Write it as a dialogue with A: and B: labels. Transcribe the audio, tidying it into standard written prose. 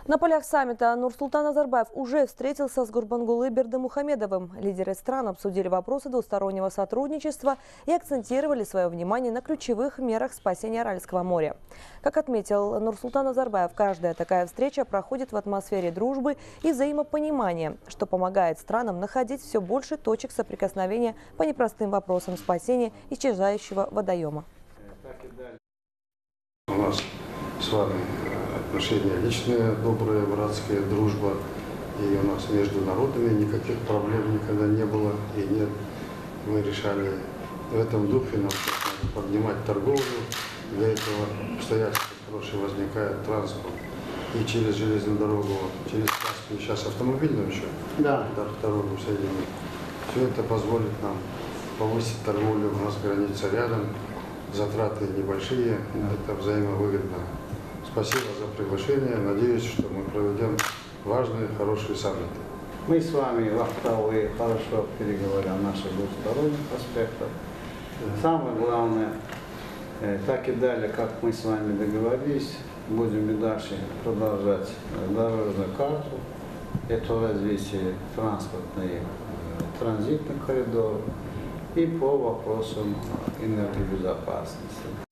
A: На полях саммита Нурсултан Назарбаев уже встретился с Гурбангулы Бердымухамедовым. Лидеры стран обсудили вопросы двустороннего сотрудничества и акцентировали свое внимание на ключевых мерах спасения Аральского моря. Как отметил Нурсултан Назарбаев, каждая такая встреча проходит в атмосфере дружбы и взаимопонимания, что помогает странам находить все больше точек соприкосновения по непростым вопросам спасения исчезающего водоема.
B: У нас с вами отношения личные, добрая, братская дружба. И у нас между народами никаких проблем никогда не было и нет. Мы решали в этом духе нам поднимать торговлю. Для этого обстоятельства хорошие возникает транспорт. И через железную дорогу, через Каспий, сейчас автомобильную еще, дорогу соединить. Все это позволит нам повысить торговлю. У нас граница рядом, затраты небольшие, это взаимовыгодно. Спасибо за приглашение. Надеюсь, что мы проведем важные, хорошие саммиты.
C: Мы с вами в Ахтауе хорошо переговорили о наших двусторонних аспектах. Самое главное, так и далее, как мы с вами договорились, будем и дальше продолжать дорожную карту. Это развитие транспортных, транзитных коридоров и по вопросам энергобезопасности.